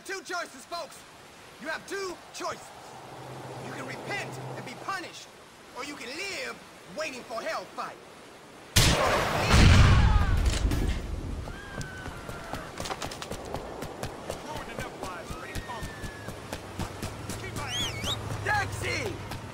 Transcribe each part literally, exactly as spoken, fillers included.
two choices, folks. You have two choices. You can repent and be punished, or you can live waiting for hellfire. Taxi!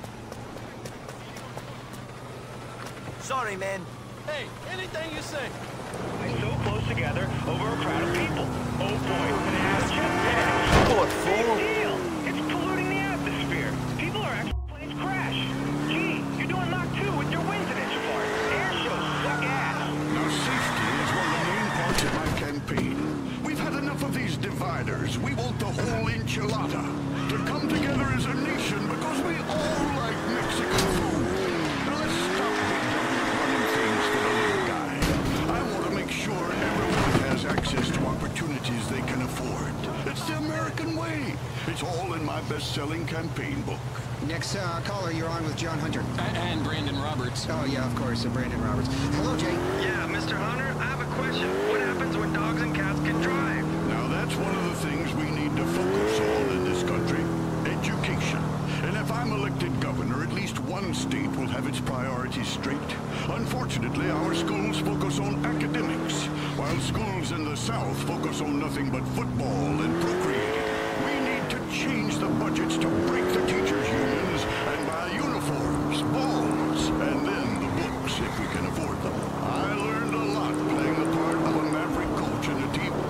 Sorry, man. Hey, anything you say. We're so close together over a crowd of people. Oh boy, an ass jetpack. What, Big fool? deal. It's polluting the atmosphere. People are actually planes crash. Gee, you're doing Mach two with your wings an inch apart. Air shows suck ass. Now, safety is one of the main parts of my campaign. We've had enough of these dividers. We want the whole enchilada to come together as a nation because we all like Mexican food. Now, let's stop big government running things for the little guy. I want to make sure everyone has access to opportunities they can afford. It's the American way. It's all in my best-selling campaign book. Next uh, caller, you're on with John Hunter. A and Brandon Roberts. Oh, yeah, of course, uh, Brandon Roberts. Hello, Jay. Yeah, Mister Hunter, I have a question. What happens when dogs and cats can drive? Now, that's one of the things we need to focus on in this country. Education. And if I'm elected governor, at least one state will have its priorities straight. Unfortunately, our schools focus on academics, while schools in the South focus on nothing but football and procreating. We need to change the budgets to break the teachers' unions and buy uniforms, balls, and then the books if we can afford them. I learned a lot playing the part of a maverick coach in a team.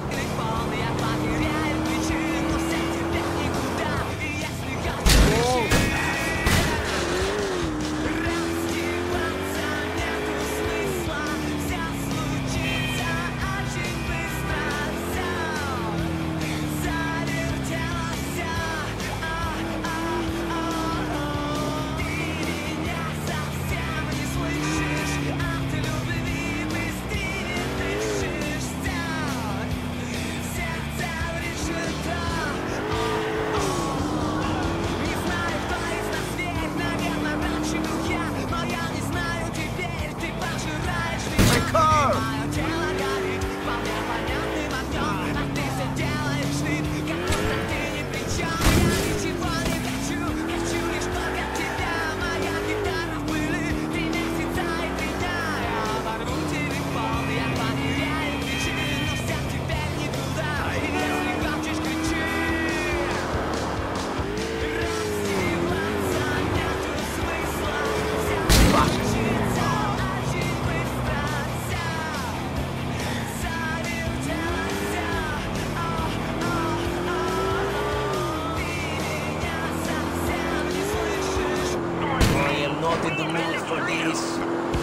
Not in the mood for this.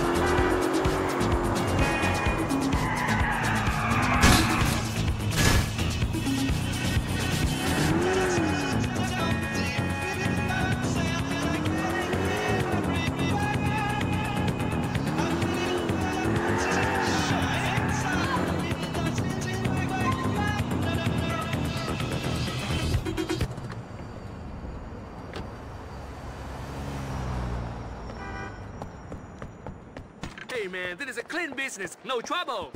Hey, man, this is a clean business. No trouble.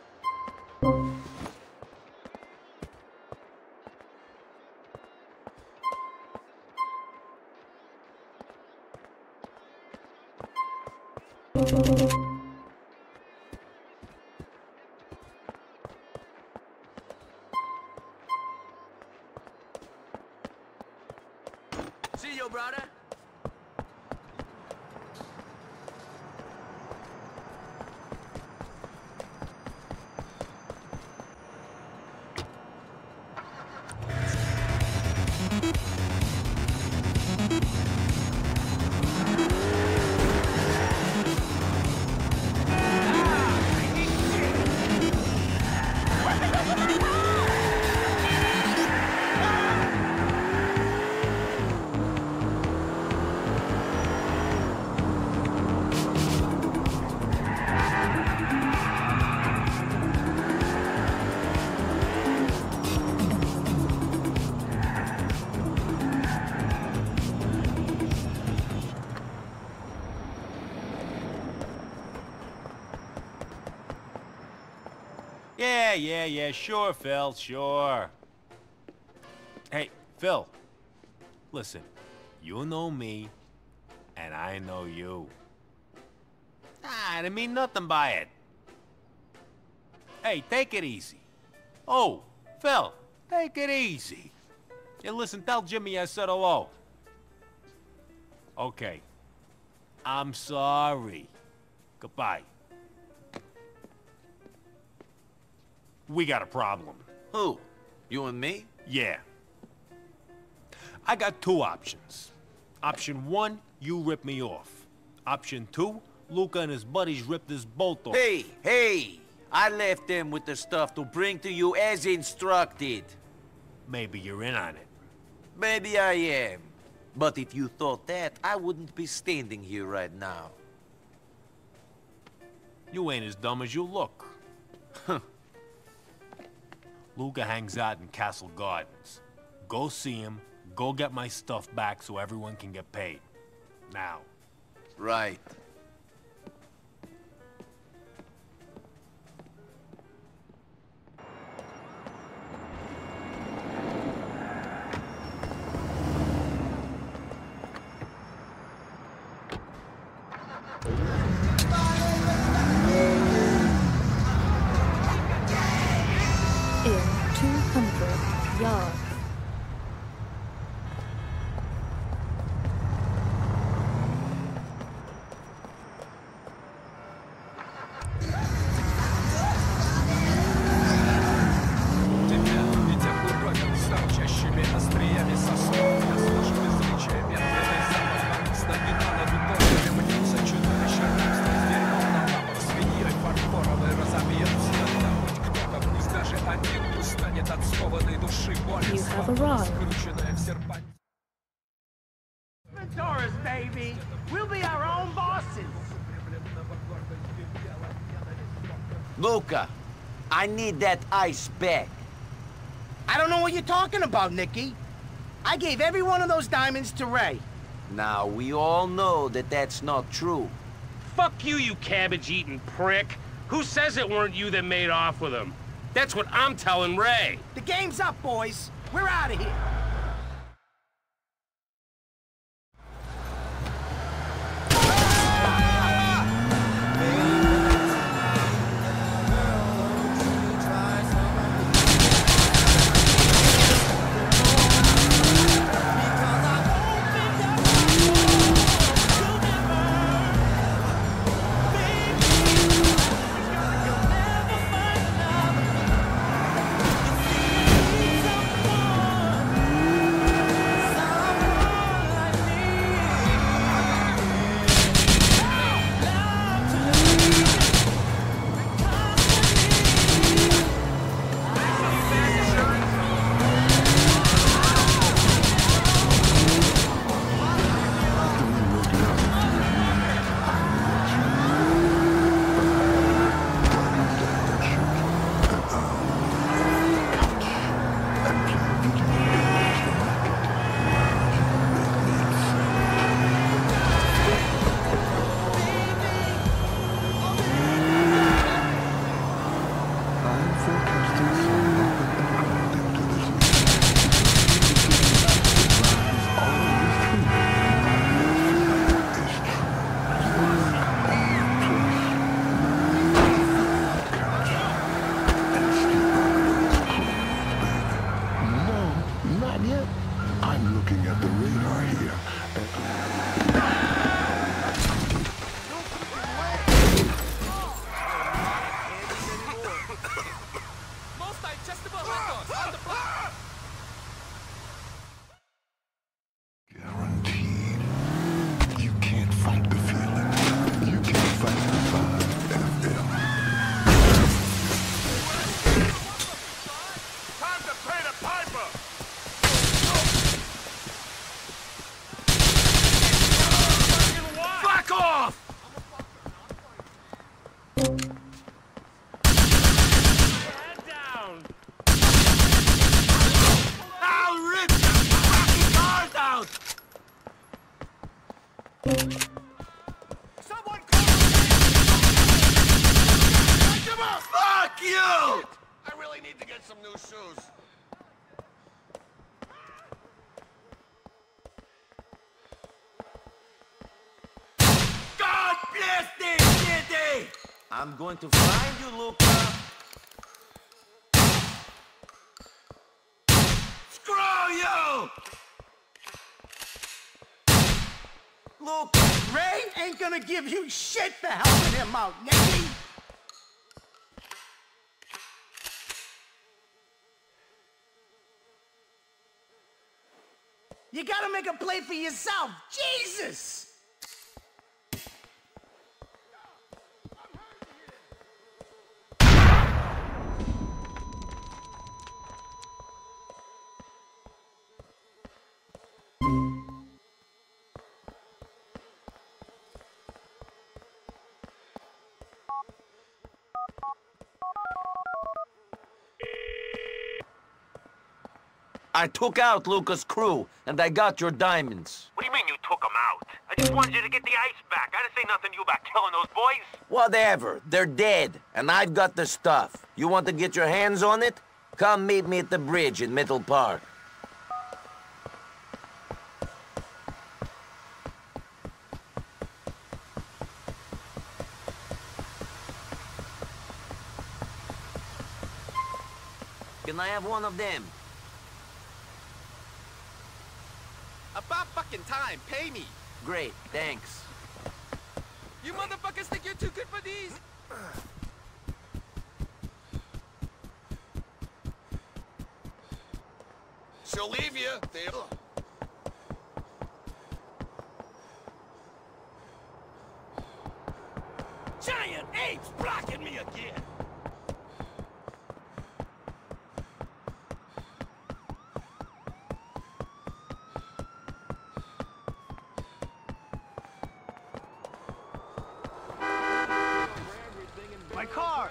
See you, brother. Yeah, yeah, yeah, sure, Phil, sure. Phil, listen, you know me, and I know you. Ah, I didn't mean nothing by it. Hey, take it easy. Oh, Phil, take it easy. Hey, listen, tell Jimmy I said hello. Okay. I'm sorry. Goodbye. We got a problem. Who? You and me? Yeah. I got two options. Option one, you rip me off. Option two, Luca and his buddies ripped us both off. Hey, hey! I left them with the stuff to bring to you as instructed. Maybe you're in on it. Maybe I am. But if you thought that, I wouldn't be standing here right now. You ain't as dumb as you look. Luca hangs out in Castle Gardens. Go see him, go get my stuff back so everyone can get paid. Now. Right. Yards. You have arrived. Taurus, baby. We'll be our own bosses. Luca, I need that ice back. I don't know what you're talking about, Nicky. I gave every one of those diamonds to Ray. Now, we all know that that's not true. Fuck you, you cabbage-eating prick. Who says it weren't you that made off with him? That's what I'm telling Ray. The game's up, boys. We're out of here. Nasty kitty! I'm going to find you, Luca. Screw you! Luca! Ray ain't gonna give you shit for helping him out, Nicky! You gotta make a play for yourself! Jesus! I took out Luca's crew, and I got your diamonds. What do you mean you took them out? I just wanted you to get the ice back. I didn't say nothing to you about killing those boys. Whatever. They're dead, and I've got the stuff. You want to get your hands on it? Come meet me at the bridge in Middle Park. Can I have one of them? About fucking time, pay me! Great, thanks. You motherfuckers think you're too good for these? She'll leave you. They'll... Giant apes blocking me again! My car!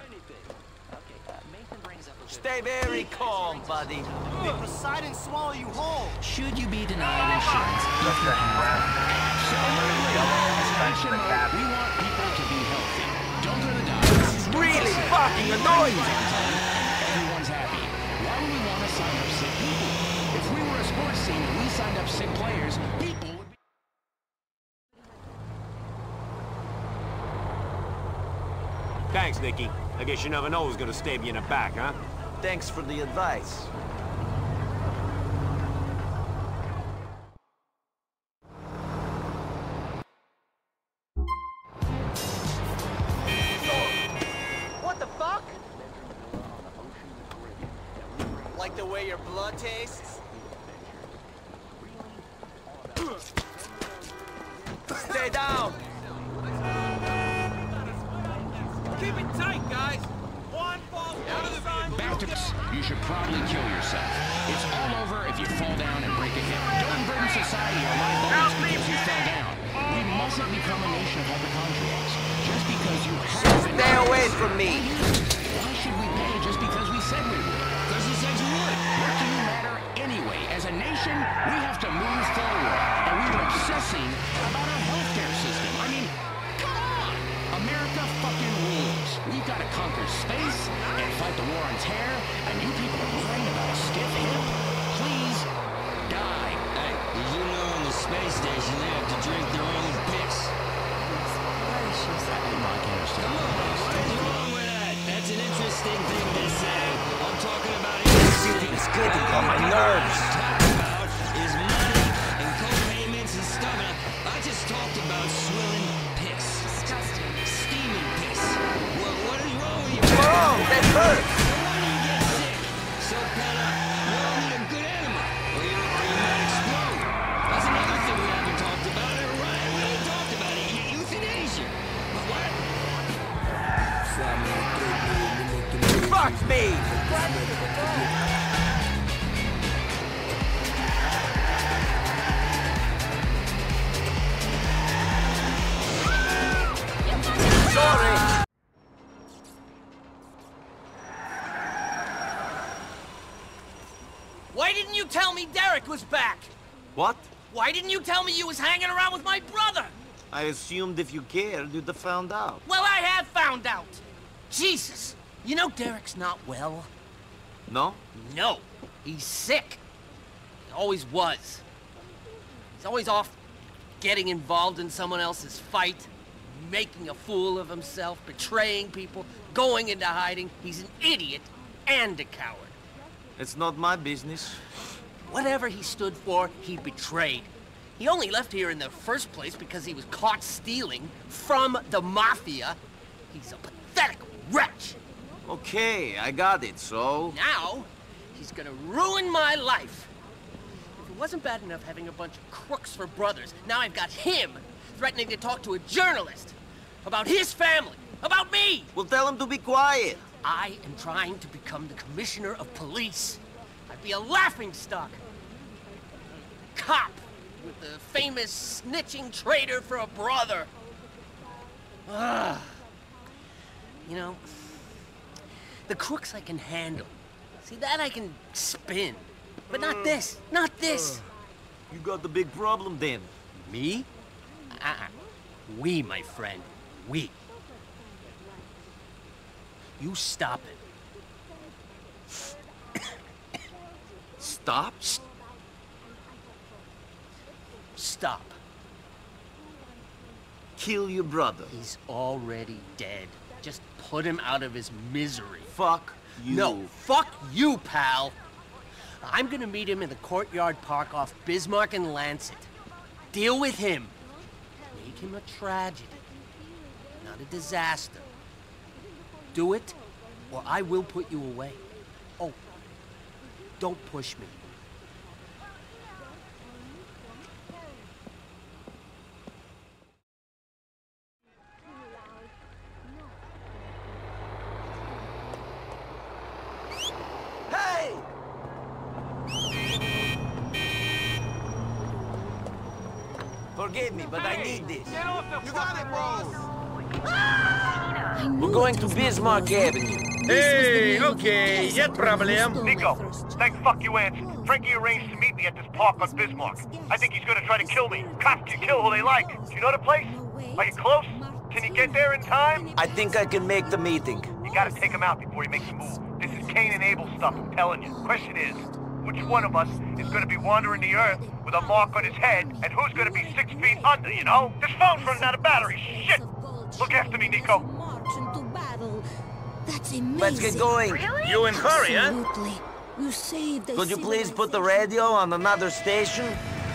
Stay very calm, buddy. May Poseidon swallow you whole! Should you be denied insurance if you have so we want people to be healthy. Don't go to the doctor. This is really fucking annoying! Everyone's happy. Why would we want to sign up sick people? If we were a sports team and we signed up sick players, people would be... Thanks, Nicky. I guess you never know who's gonna stab you in the back, huh? Thanks for the advice. What the fuck? Like the way your blood tastes? Stay down! Keep it tight, guys! One false move, Bastards, you should probably kill yourself. It's all over if you fall down and break a hip. Don't burden society or liabilities because you fell down. We mustn't become a nation of hypochondriacs. Just because you have... Stay away from me! Why should we pay just because we said we would? Because you said you would. What do you matter anyway? As a nation, we have to move forward. And we are obsessing about our healthcare system. I mean, come on! America fucking rules. We've got to conquer space and fight the war on terror, and you people are worrying about a stiff hip? Please, die. Hey, did you know in the space station they have to drink their own piss? Come on, what's wrong with that? That's an interesting thing to say. I'm talking about... This shit is getting on my nerves. About is money and co-payments and stuff. I just talked about swilling piss. Disgusting. Steaming piss. Well, what is wrong with you? Wrong, that hurts. No wonder you get sick. So kind of, you all need a good enema, or you, or you might explode. That's another thing we haven't talked about. Right? We ain't talked about it. Euthanasia. But what? Fuck me! Sorry! Why didn't you tell me Derek was back? What? Why didn't you tell me you was hanging around with my brother? I assumed if you cared, you'd have found out. Well, I have found out. Jesus. You know Derek's not well? No? No. He's sick. He always was. He's always off getting involved in someone else's fight. making a fool of himself, betraying people, going into hiding. He's an idiot and a coward. It's not my business. Whatever he stood for, he betrayed. He only left here in the first place because he was caught stealing from the Mafia. He's a pathetic wretch. Okay, I got it, so... Now, he's gonna ruin my life. If it wasn't bad enough having a bunch of crooks for brothers, now I've got him threatening to talk to a journalist about his family, about me. Well, tell him to be quiet. I am trying to become the commissioner of police. I'd be a laughingstock. A cop with the famous snitching traitor for a brother. Ah. You know, the crooks I can handle. See, that I can spin. But not this, not this. You got the big problem then. Me? Uh-uh. We, my friend, we. You stop it. Stop? Stop. Kill your brother. He's already dead. Just put him out of his misery. Fuck you. No, fuck you, pal. I'm gonna meet him in the Courtyard Park off Bismarck and Lancet. Deal with him. Make him a tragedy, not a disaster. Do it, or I will put you away. Oh, don't push me. Hey! Forgive me, but I need this. Get off the you got it, boss. We're going to Bismarck Avenue. Hey, okay, нет проблем. Nico, thanks fuck you answered. Frankie arranged to meet me at this park on Bismarck. I think he's gonna try to kill me. Cops can kill who they like. Do you know the place? Are you close? Can you get there in time? I think I can make the meeting. You gotta take him out before he makes a move. This is Cain and Abel stuff, I'm telling you. Question is, which one of us is gonna be wandering the earth with a mark on his head, and who's gonna be six feet under, you know? This phone's running out of battery. Shit! Look after me, Nico. That's amazing. Let's get going. Really? You in hurry, huh? Absolutely. You saved the Could you please city. put the radio on another station?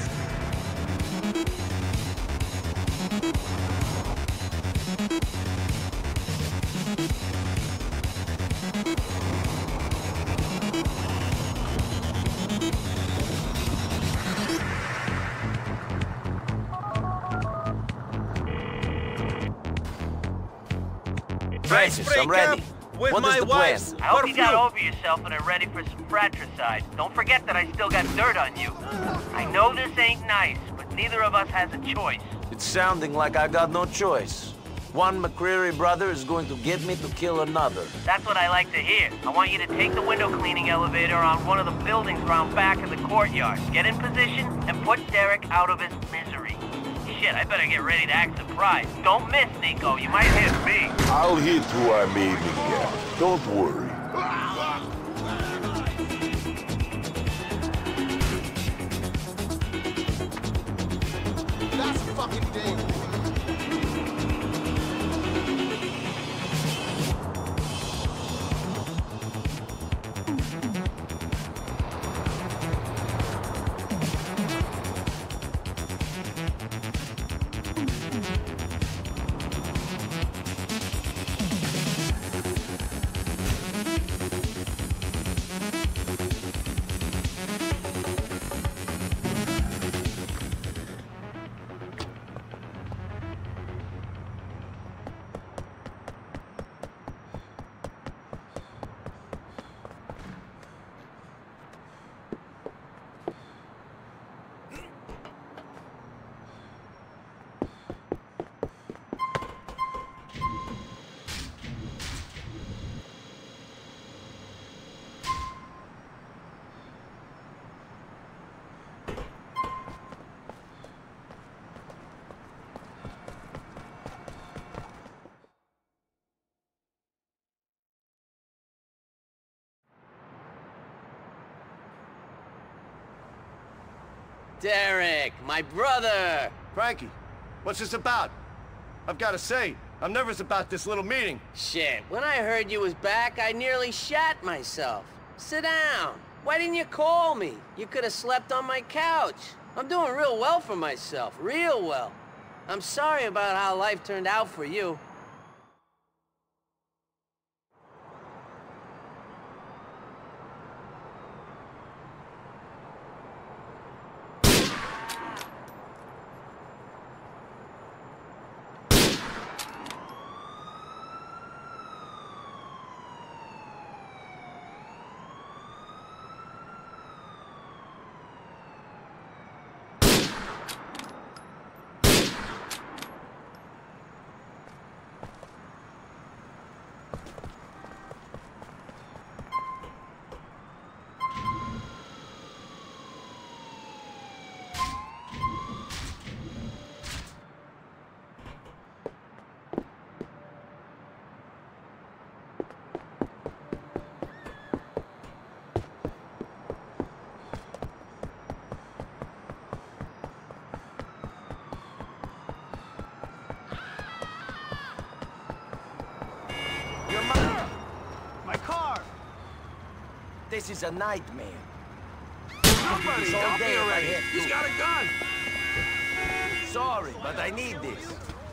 Francis, I'm ready. With what my is the wife's plan? I hope you got over yourself and are ready for some fratricide. Don't forget that I still got dirt on you. I know this ain't nice, but neither of us has a choice. It's sounding like I got no choice. One McCreary brother is going to get me to kill another. That's what I like to hear. I want you to take the window cleaning elevator on one of the buildings around back of the courtyard. Get in position and put Derek out of his misery. Shit, I better get ready to act surprised. Don't miss, Nico. You might hit me. I'll hit who I'm aiming at. Don't worry. That's fucking dangerous. Derek, my brother! Frankie, what's this about? I've got to say, I'm nervous about this little meeting. Shit, when I heard you was back, I nearly shat myself. Sit down. Why didn't you call me? You could have slept on my couch. I'm doing real well for myself, real well. I'm sorry about how life turned out for you. This is a nightmare. Somebody, help me already! He's got a gun! Sorry, but I need this.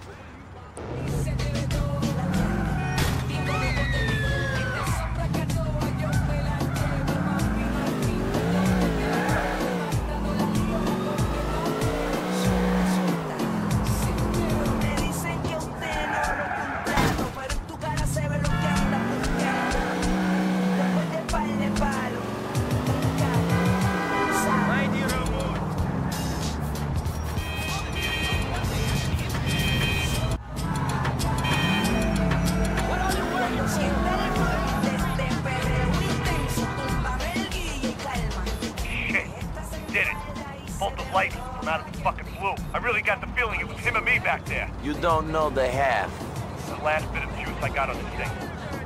You don't know the half. The last bit of juice I got on this thing.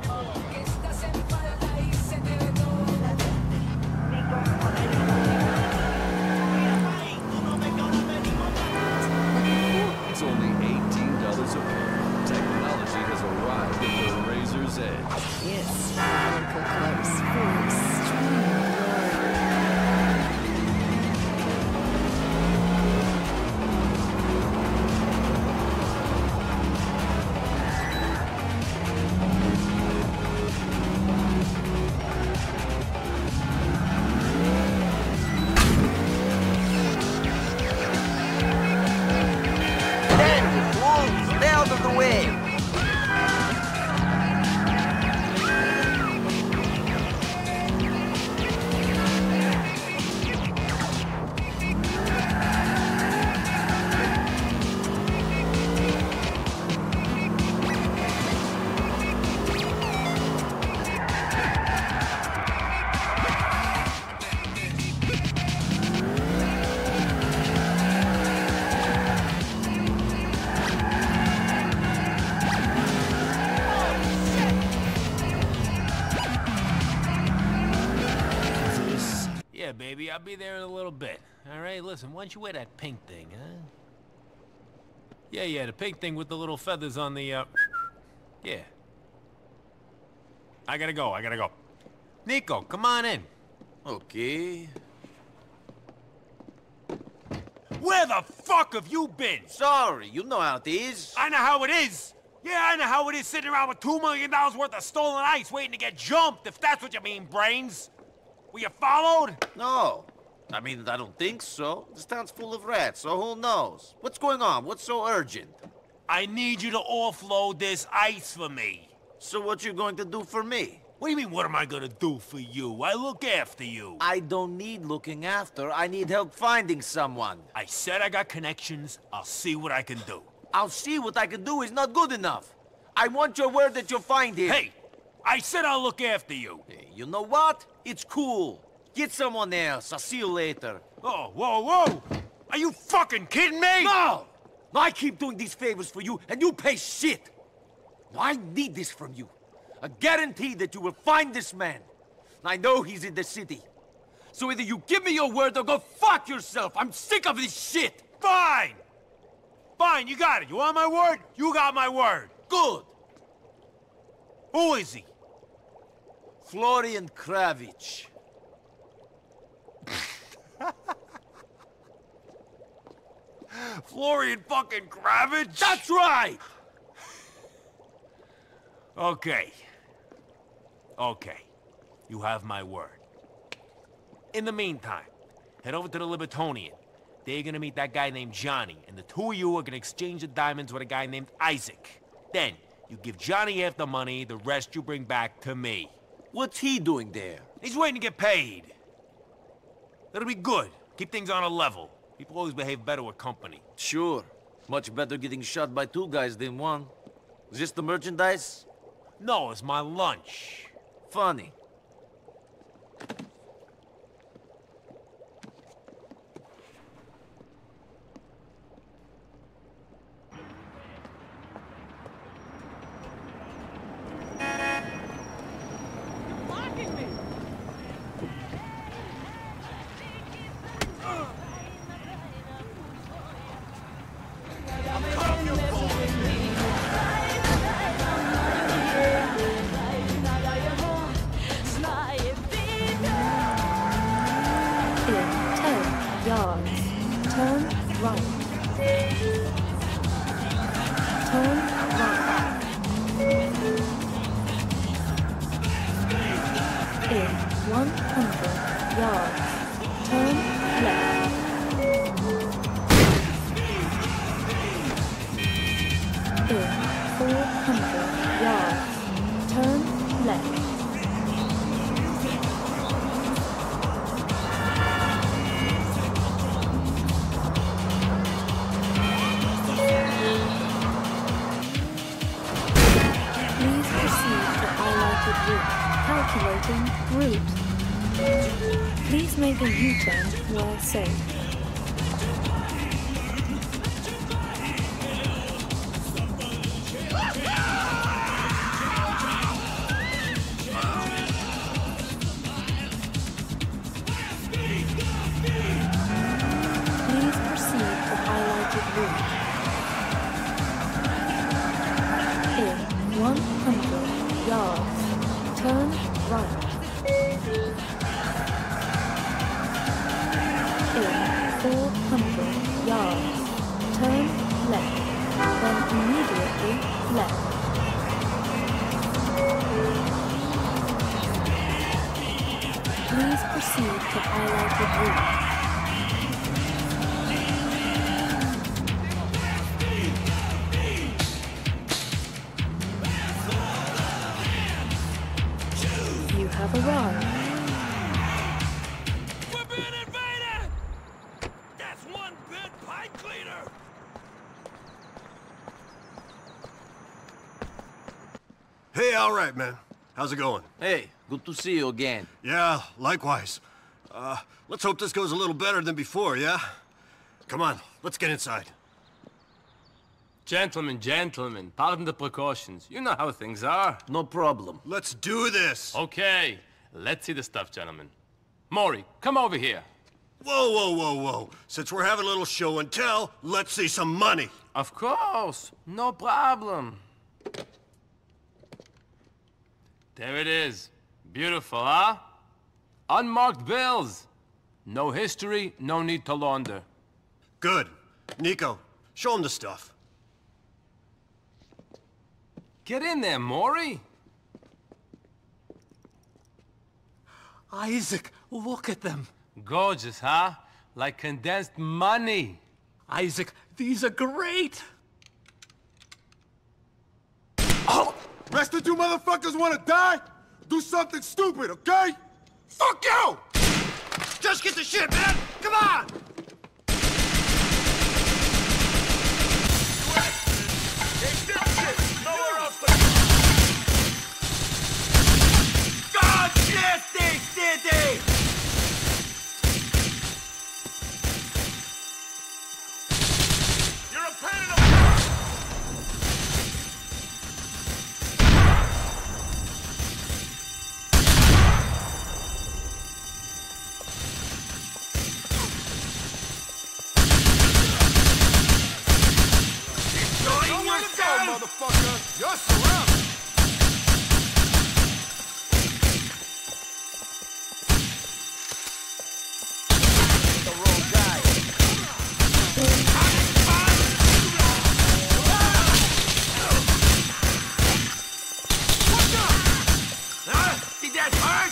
It's only eighteen dollars a pound. Technology has arrived at the razor's edge. Yes, look close for extreme Baby, I'll be there in a little bit. All right, listen, why don't you wear that pink thing, huh? Yeah, yeah, the pink thing with the little feathers on the, uh... yeah. I gotta go, I gotta go. Nico, come on in. Okay. Where the fuck have you been? Sorry, you know how it is. I know how it is. Yeah, I know how it is sitting around with two million dollars worth of stolen ice waiting to get jumped, if that's what you mean, brains. Were you followed? No. I mean, I don't think so. This town's full of rats, so who knows? What's going on? What's so urgent? I need you to offload this ice for me. So what you going to do for me? What do you mean, what am I gonna do for you? I look after you. I don't need looking after. I need help finding someone. I said I got connections. I'll see what I can do. I'll see what I can do is not good enough. I want your word that you'll find him. Hey! I said I'll look after you. Hey, you know what? It's cool. Get someone else. I'll see you later. Oh, whoa, whoa! Are you fucking kidding me? No! I keep doing these favors for you, and you pay shit. I need this from you. A guarantee that you will find this man. I know he's in the city. So either you give me your word or go fuck yourself. I'm sick of this shit. Fine! Fine, you got it. You want my word? You got my word. Good. Who is he? Florian Kravich. Florian fucking Kravich? That's right! Okay. Okay. You have my word. In the meantime, head over to the Libertonian. They're gonna meet that guy named Johnny, and the two of you are gonna exchange the diamonds with a guy named Isaac. Then, you give Johnny half the money, the rest you bring back to me. What's he doing there? He's waiting to get paid. That'll be good. Keep things on a level. People always behave better with company. Sure. Much better getting shot by two guys than one. Is this the merchandise? No, it's my lunch. Funny. Calculating route. Please make a U-turn where safe. Please proceed to highlighted route. In one hundred yards. Turn right. In four hundred yards, turn left, then immediately left. Please proceed to highlighted route. Have arrived. We're being invaded! That's one bit pipe cleaner! Hey, all right, man. How's it going? Hey, good to see you again. Yeah, likewise. Uh, let's hope this goes a little better than before, yeah? Come on, let's get inside. Gentlemen, gentlemen, pardon the precautions. You know how things are. No problem. Let's do this! Okay, let's see the stuff, gentlemen. Maury, come over here. Whoa, whoa, whoa, whoa. Since we're having a little show and tell, let's see some money. Of course, no problem. There it is. Beautiful, huh? Unmarked bills. No history, no need to launder. Good. Nico, show him the stuff. Get in there, Maury. Isaac, look at them. Gorgeous, huh? Like condensed money. Isaac, these are great. Oh! Rest of you motherfuckers wanna die? Do something stupid, okay? Fuck you! Just get the shit, man! Come on! God, yes, they did it! You're a pain in the... motherfucker! You're surrounded! The wrong guy. Huh? Did that hurt?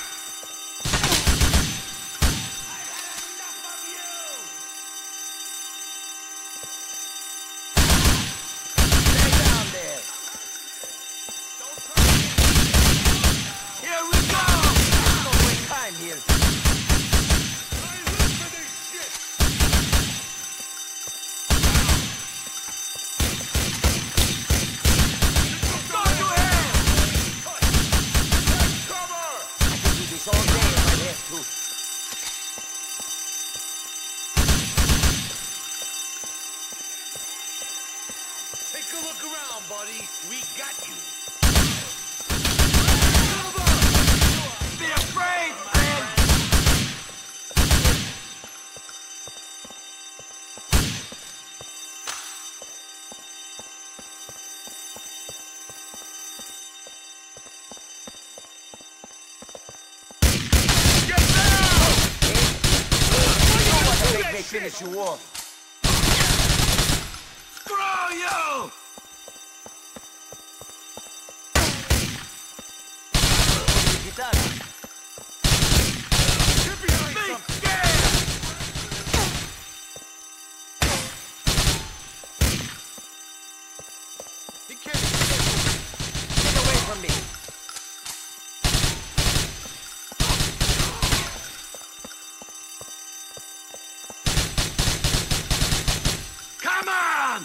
Take a look around, buddy. We got you. Be afraid, man! Get down! They finish you off. Screw you! Get behind something! Be careful. Get away from me. Come on!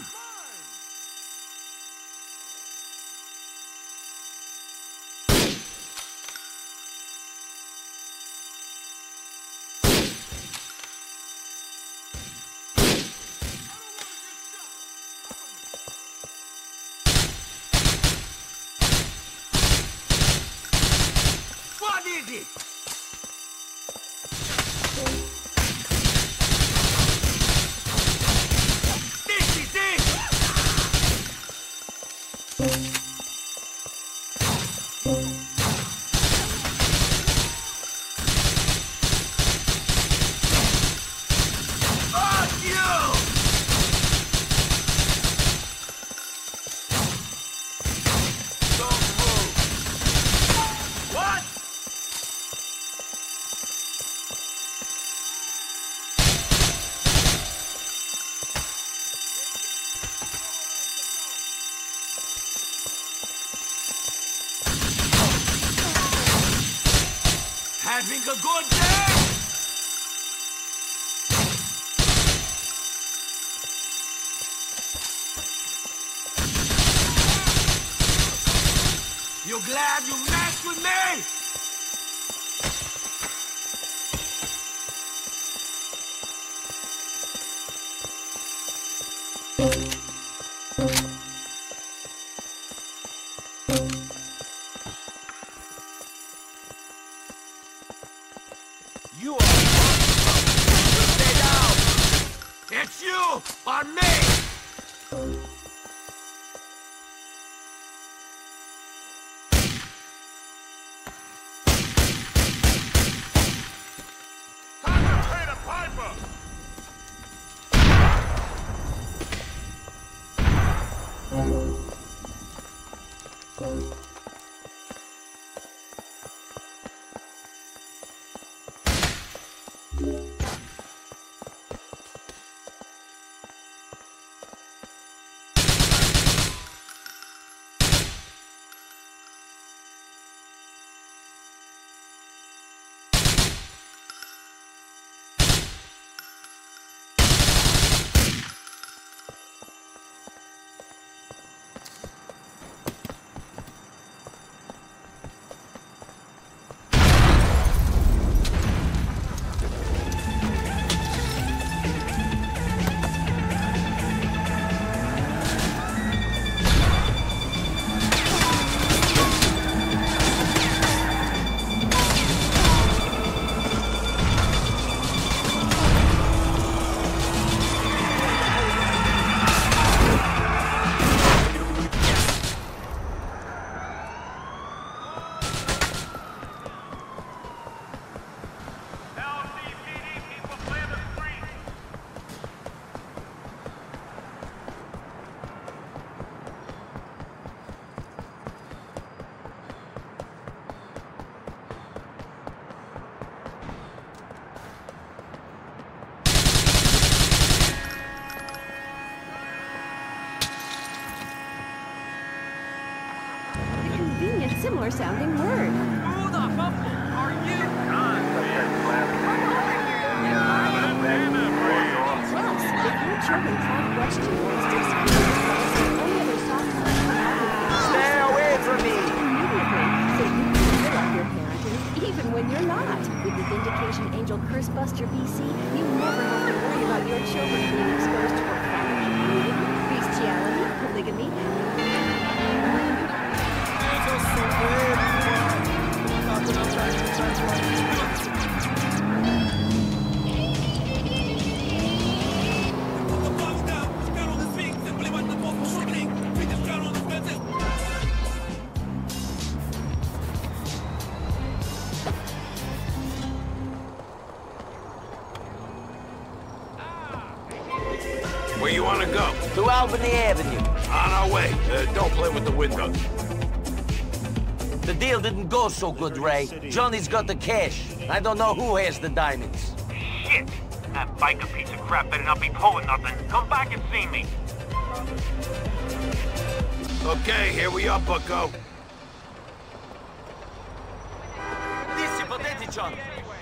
What is it? This is it! Fuck you! Don't move. What? Having a good day? You glad you messed with me? You are... Stay down! It's you or me! Time to pay the piper! similar sounding word. Who the fuck are you? Plus, if your children have watched gymnastics, any other soft touch Stay away from me! Immediately, so you can feel like your parenting, even when you're not. With the Vindication Angel Cursebuster V C, you never have to worry about your children being exposed to profanity, nudity, bestiality, polygamy. Where you want to go? To Albany Avenue. On our way. Uh, don't play with the windows. The deal didn't go so good, Ray. Johnny's got the cash. I don't know who has the diamonds. Shit! That biker piece of crap better not be pulling nothing. Come back and see me. Okay, here we are, bucko. Dici, potete, John.